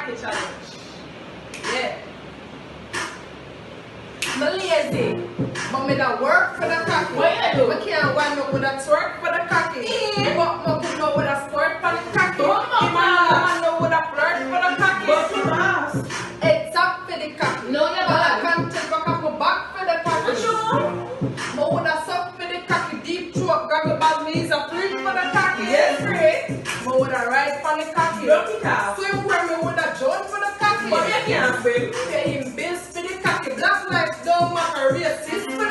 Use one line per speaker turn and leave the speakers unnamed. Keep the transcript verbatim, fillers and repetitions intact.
cocky challenge. Yeah. I'm lazy, but me da work for the cocky.
What you do?
I can't wind up with a twerk for the cocky.
Yeah.
But me know with a squirt for the cocky.
Come on,
I know with a flirt for the cocky.
But you ass.
It's up for the cocky.
No, you're
But I
bad.
can't take a couple back for the cocky.
Sure.
Me with a suck for the cocky. Deep throat, goggle bag, me is a freak for the cocky.
Yes, great.
Me with a ride for the cocky.
Lucky cow.
Swim where me with a joint for the cocky.
But you can't swim.
Paying bills for the cocky. Black lives don't matter, racist for